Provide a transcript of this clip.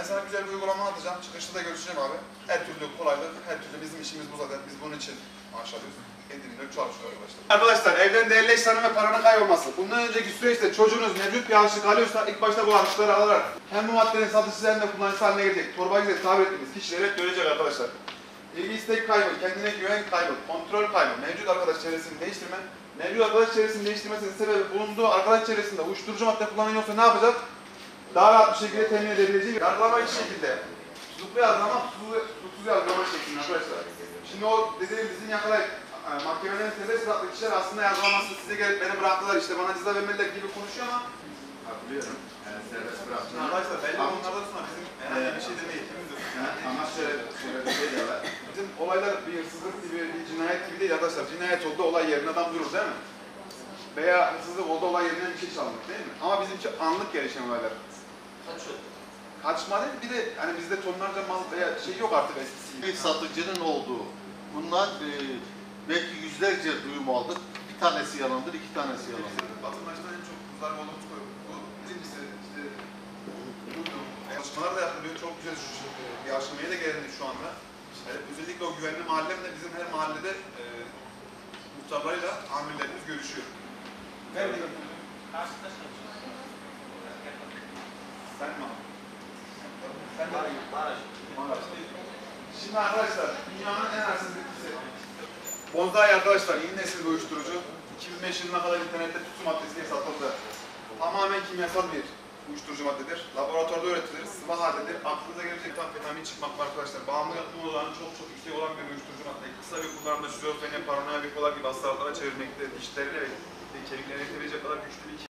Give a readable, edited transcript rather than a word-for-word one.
Ben sana güzel bir uygulama atacağım. Çıkışta da görüşeceğim abi. Her türlü kolaylık, her türlü bizim işimiz bu zaten. Biz bunun için maaş alıyoruz. Edinimle çalışıyoruz arkadaşlar. Arkadaşlar evden değerli eşyanın ve paranın kaybolması. Bundan önceki süreçte çocuğunuz mevcut bir harçlık alıyorsa ilk başta bu harçlıkları alarak hem bu maddenin satıcısı hem de kullanıcısı haline gelecek. Torbacı tabir ettiğimiz kişilere görecek arkadaşlar. İlgi istek kaybı, kendine güven kaybı, kontrol kaybı, mevcut arkadaş çevresini değiştirme. Mevcut arkadaş çevresini değiştirmesinin sebebi bulunduğu arkadaş çevresinde uyuşturucu madde kullanıyorsa ne yapacak? Daha rahat bir şekilde temin edebileceği yargılama hiç şekilde. Tutuklu yargılama, tutuksuz yargılama şeklinde arkadaşlar. Şimdi o dediğim bizim yakalayıp mahkemelerin serbest bıraktığı kişiler aslında yargılaması size gelip beni bıraktılar işte bana ceza vermediler gibi konuşuyor ama hatırlıyorum. Yani serbest bıraktım. Arkadaşlar belli onlardan sonra bizim herhangi bir şey demeyi ama şöyle bir şey de var. Bizim olaylar bir hırsızlık gibi, bir cinayet gibi değil arkadaşlar. Cinayet oldu olay yerine adam durur değil mi? Veya hırsızlık oldu olay yerine bir şey çalmak değil mi? Ama bizimki anlık gelişen olaylar. Kaçma değil, bir de hani bizde tonlarca mal veya şey yok artık eskisi gibi. Bir satıcının olduğu, bundan belki yüzlerce duyum aldık. Bir tanesi yalandır, iki tanesi yalandır. Vatandaştan en çok kuzlar olduğumuz konu. Bu birincisi işte çalışmalar da yapılıyor. Çok güzel bir aşamaya da gelindi şu anda. Özellikle o güvenli mahallemde bizim her mahallede muhtarlarıyla amirlerimiz görüşüyor. Ben de sen mi? Sen de Şimdi arkadaşlar, dünyanın en arsız bitkisi. Bonzai arkadaşlar, yeni nesil bir uyuşturucu. 2005 yılına kadar internette tütü maddesi diye satıldı. Tamamen kimyasal bir uyuşturucu maddedir. Laboratuvarda üretilir, sıvı haldedir. Aklınıza gelecek amfetamin çıkmak var arkadaşlar. Bağımlı yapma oranı çok yüksek olan bir uyuşturucu madde. Kısa bir kullanımda şizofreni, paranoya, bipolar gibi hastalıklara çevirmekte, dişlerine ve kemiklerine etkileyecek kadar güçlü bir